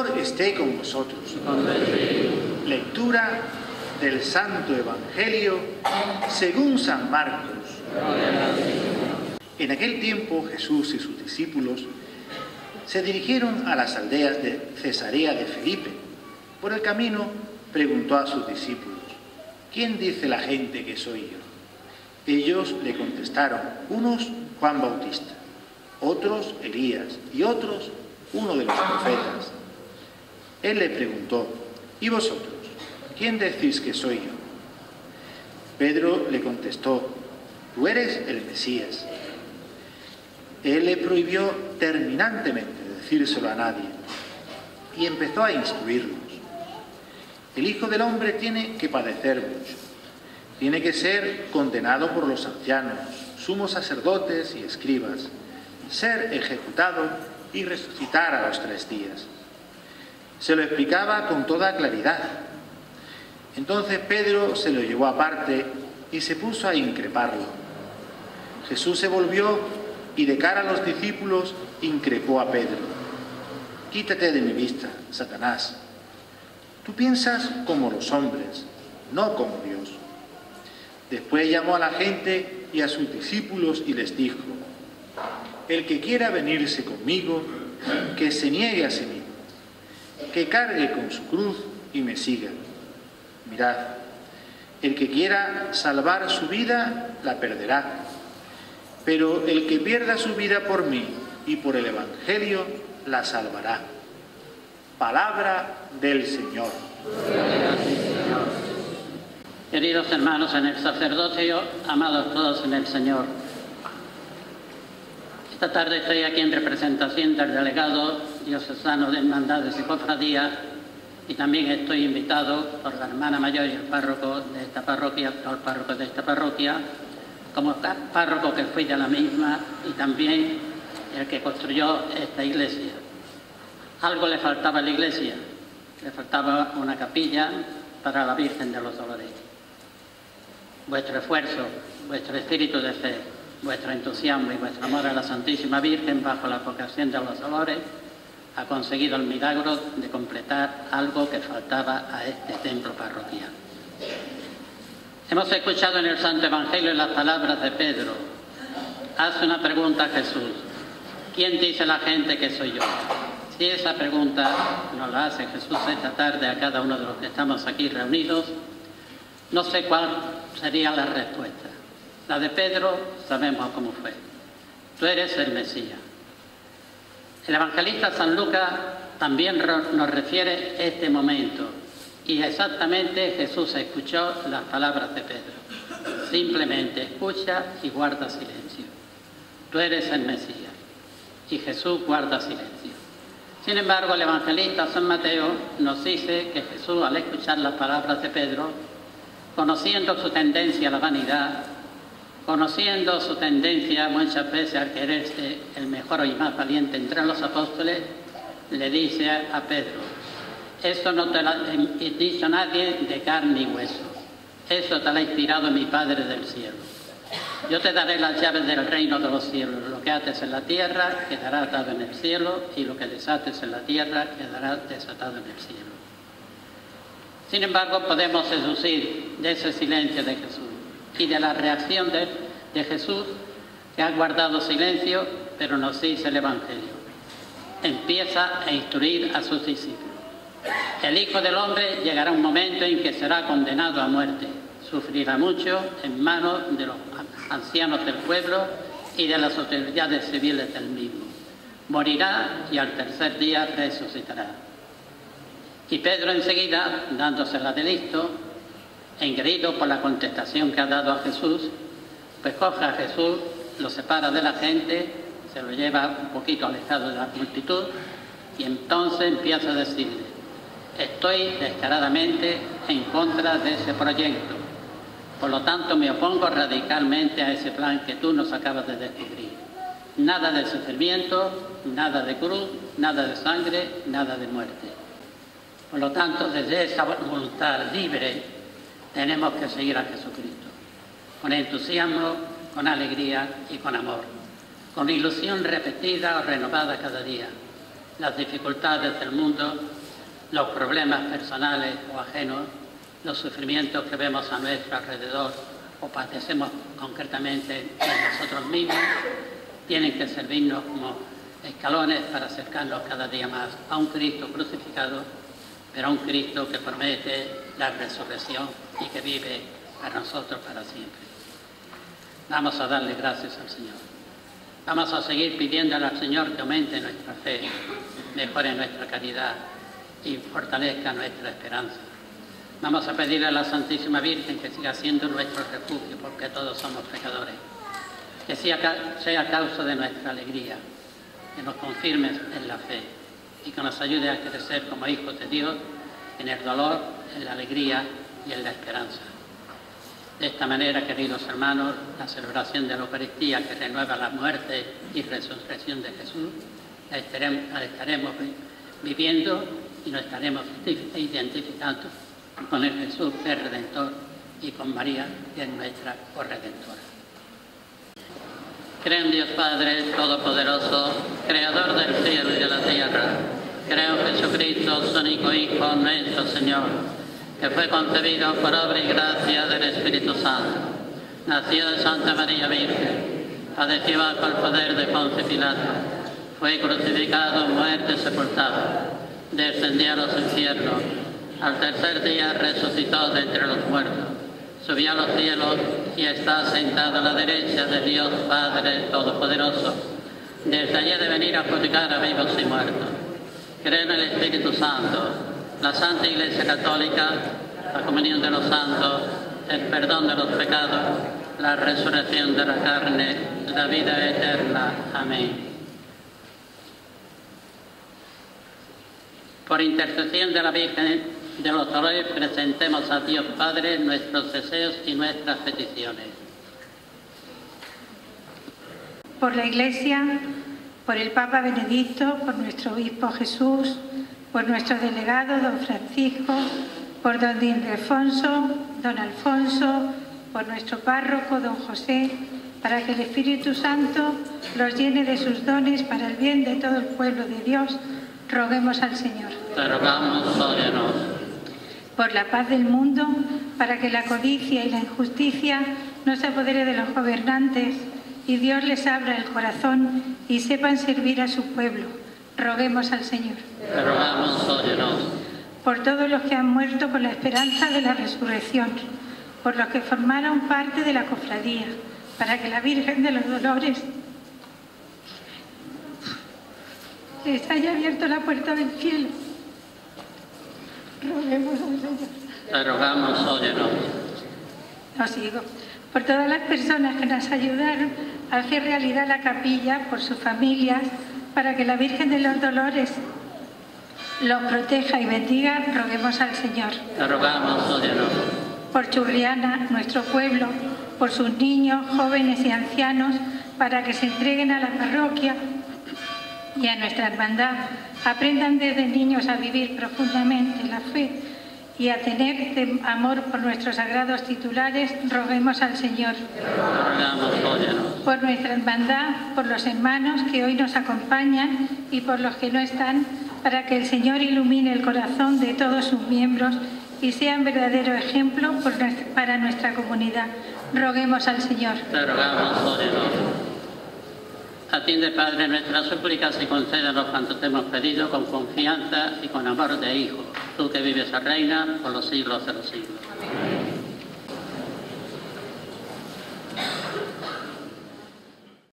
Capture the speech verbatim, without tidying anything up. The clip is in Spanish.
Señor esté con vosotros. Lectura del Santo Evangelio según San Marcos. En aquel tiempo Jesús y sus discípulos se dirigieron a las aldeas de Cesarea de Filipe. Por el camino preguntó a sus discípulos: ¿quién dice la gente que soy yo? Ellos le contestaron: unos Juan Bautista, otros Elías y otros uno de los profetas. Él le preguntó: ¿y vosotros? ¿Quién decís que soy yo? Pedro le contestó: tú eres el Mesías. Él le prohibió terminantemente decírselo a nadie y empezó a instruirlos. El Hijo del Hombre tiene que padecer mucho. Tiene que ser condenado por los ancianos, sumos sacerdotes y escribas, ser ejecutado y resucitar a los tres días. Se lo explicaba con toda claridad. Entonces Pedro se lo llevó aparte y se puso a increparlo. Jesús se volvió y de cara a los discípulos increpó a Pedro: quítate de mi vista, Satanás. Tú piensas como los hombres, no como Dios. Después llamó a la gente y a sus discípulos y les dijo: el que quiera venirse conmigo, que se niegue a sí mismo, que cargue con su cruz y me siga. Mirad, el que quiera salvar su vida, la perderá. Pero el que pierda su vida por mí y por el Evangelio, la salvará. Palabra del Señor. Queridos hermanos en el sacerdocio, amados todos en el Señor. Esta tarde estoy aquí en representación del delegado diocesano de Hermandades y Cofradías y también estoy invitado por la hermana mayor y el párroco de esta parroquia, el párroco de esta parroquia, como párroco que fui de la misma y también el que construyó esta iglesia. Algo le faltaba a la iglesia, le faltaba una capilla para la Virgen de los Dolores. Vuestro esfuerzo, vuestro espíritu de fe, vuestro entusiasmo y vuestro amor a la Santísima Virgen bajo la vocación de los Dolores ha conseguido el milagro de completar algo que faltaba a este templo parroquial. Hemos escuchado en el Santo Evangelio las palabras de Pedro. Hace una pregunta a Jesús: ¿quién dice la gente que soy yo? Si esa pregunta nos la hace Jesús esta tarde a cada uno de los que estamos aquí reunidos, no sé cuál sería la respuesta. La de Pedro sabemos cómo fue: tú eres el Mesías. El evangelista San Lucas también nos refiere este momento y exactamente Jesús escuchó las palabras de Pedro. Simplemente escucha y guarda silencio. Tú eres el Mesías. Y Jesús guarda silencio. Sin embargo, el evangelista San Mateo nos dice que Jesús, al escuchar las palabras de Pedro, conociendo su tendencia a la vanidad, conociendo su tendencia muchas veces al quererse el mejor y más valiente entre los apóstoles, le dice a Pedro: eso no te lo ha dicho nadie de carne y hueso, eso te lo ha inspirado mi Padre del cielo. Yo te daré las llaves del reino de los cielos. Lo que ates en la tierra quedará atado en el cielo, y lo que desates en la tierra quedará desatado en el cielo. Sin embargo, podemos deducir de ese silencio de Jesús y de la reacción de, de Jesús, que ha guardado silencio, pero nos dice el Evangelio: empieza a instruir a sus discípulos. El Hijo del Hombre llegará un momento en que será condenado a muerte, sufrirá mucho en manos de los ancianos del pueblo y de las autoridades civiles del mismo. Morirá y al tercer día resucitará. Y Pedro enseguida, dándosela de listo, engreído por la contestación que ha dado a Jesús, pues coge a Jesús, lo separa de la gente, se lo lleva un poquito alejado de la multitud y entonces empieza a decirle: estoy descaradamente en contra de ese proyecto. Por lo tanto, me opongo radicalmente a ese plan que tú nos acabas de descubrir. Nada de sufrimiento, nada de cruz, nada de sangre, nada de muerte. Por lo tanto, desde esa voluntad libre tenemos que seguir a Jesucristo, con entusiasmo, con alegría y con amor, con ilusión repetida o renovada cada día. Las dificultades del mundo los problemas personales o ajenos, los sufrimientos que vemos a nuestro alrededor o padecemos concretamente en nosotros mismos, tienen que servirnos como escalones para acercarnos cada día más a un Cristo crucificado, pero a un Cristo que promete la resurrección y que vive para nosotros para siempre. Vamos a darle gracias al Señor. Vamos a seguir pidiéndole al Señor que aumente nuestra fe, mejore nuestra caridad y fortalezca nuestra esperanza. Vamos a pedirle a la Santísima Virgen que siga siendo nuestro refugio, porque todos somos pecadores, que sea, sea causa de nuestra alegría, que nos confirme en la fe y que nos ayude a crecer como hijos de Dios en el dolor, en la alegría y en la esperanza. De esta manera, queridos hermanos, la celebración de la Eucaristía, que renueva la muerte y resurrección de Jesús, la estaremos, la estaremos viviendo y nos estaremos identificando con el Jesús que es Redentor y con María, que es nuestra corredentora. Creo en Dios Padre Todopoderoso, Creador del cielo y de la tierra. Creo en Jesucristo, su único Hijo, nuestro Señor, que fue concebido por obra y gracia del Espíritu Santo. Nació de Santa María Virgen, padeció bajo el poder de Poncio Pilato, fue crucificado, muerto y sepultado, descendió a los infiernos, al tercer día resucitó de entre los muertos, subió a los cielos y está sentado a la derecha de Dios Padre Todopoderoso. Desde allí de venir a juzgar a vivos y muertos. Creo en el Espíritu Santo, la Santa Iglesia Católica, la comunión de los santos, el perdón de los pecados, la resurrección de la carne, la vida eterna. Amén. Por intercesión de la Virgen de los Dolores, presentemos a Dios Padre nuestros deseos y nuestras peticiones. Por la Iglesia, por el Papa Benedicto, por nuestro Obispo Jesús, por nuestro delegado don Francisco, por don Ildefonso, don Alfonso, por nuestro párroco don José, para que el Espíritu Santo los llene de sus dones para el bien de todo el pueblo de Dios, roguemos al Señor. Te rogamos, óyenos. Por la paz del mundo, para que la codicia y la injusticia no se apodere de los gobernantes y Dios les abra el corazón y sepan servir a su pueblo, roguemos al Señor. Te rogamos, óyenos. Por todos los que han muerto con la esperanza de la resurrección, por los que formaron parte de la cofradía, para que la Virgen de los Dolores les haya abierto la puerta del cielo. Roguemos al Señor. Te rogamos, óyenos. No sigo. Por todas las personas que nos ayudaron a hacer realidad la capilla, por sus familias, para que la Virgen de los Dolores los proteja y bendiga, roguemos al Señor. Te rogamos, óyenos. Por Churriana, nuestro pueblo, por sus niños, jóvenes y ancianos, para que se entreguen a la parroquia y a nuestra hermandad, aprendan desde niños a vivir profundamente la fe y a tener amor por nuestros sagrados titulares, roguemos al Señor. Por nuestra hermandad, por los hermanos que hoy nos acompañan y por los que no están, para que el Señor ilumine el corazón de todos sus miembros y sean verdadero ejemplo por nuestra, para nuestra comunidad. Roguemos al Señor. Te rogamos, óyenos. Atiende, Padre, nuestras súplicas y concédanos cuanto te hemos pedido con confianza y con amor de hijo, tú que vives a reina por los siglos de los siglos.